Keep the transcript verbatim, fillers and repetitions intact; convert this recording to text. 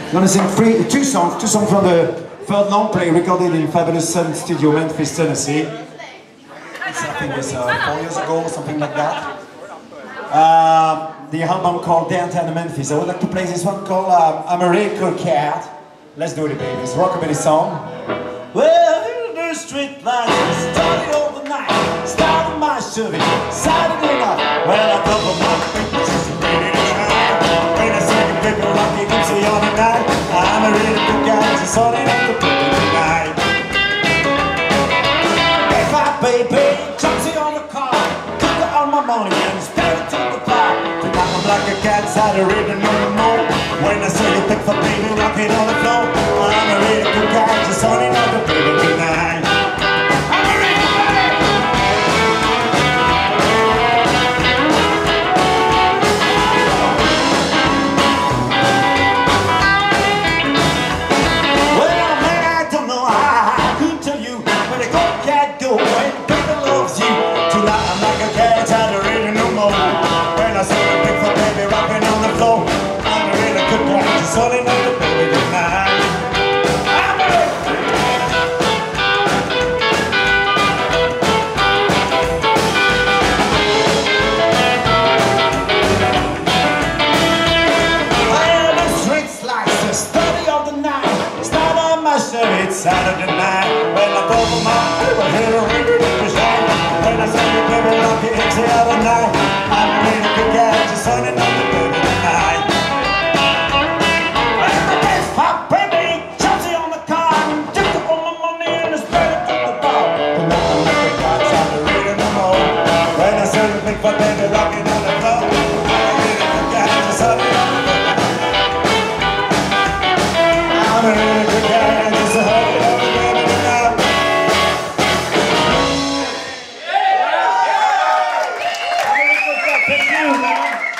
I'm gonna sing three, two songs, two songs from the third long play recorded in Fabulous Sun Studio, Memphis, Tennessee. It's, I think it's uh, four years ago or something like that. Uh, the album called Downtown Memphis. I would like to play this one called uh, I'm a Real Cat. Let's do it, baby. It's a rockabilly song. Well, the street lights started all the night. Started my Chevy, Saturday night. Well, I double my fingers, just ready to try. When I see the people rock, you can see all the night. I'm a really good guy, just sorting out the people tonight. If I baby, jumpsy on the car, took all my money and spent it to the bar. Tonight I'm like a cat, I don't really know no more. When I see the pick for baby, rocking on the floor. I'm a really good guy, just sorting out the people tonight. Sorting out the baby tonight. I'm ready. Well, the streets like the study of the night. Start on my Chevy, it's Saturday night. When I go for my people here to ring it in the shine. When I say the baby rock it, it's the other night. I'm a really good guy, just sorting out the baby tonight. But baby, rocking on the floor. I'm a really good guy, just sorting out the baby. I'm a really good guy, just sorting out the baby tonight. Yeah! Yeah! I'm a really good guy, thank you, man.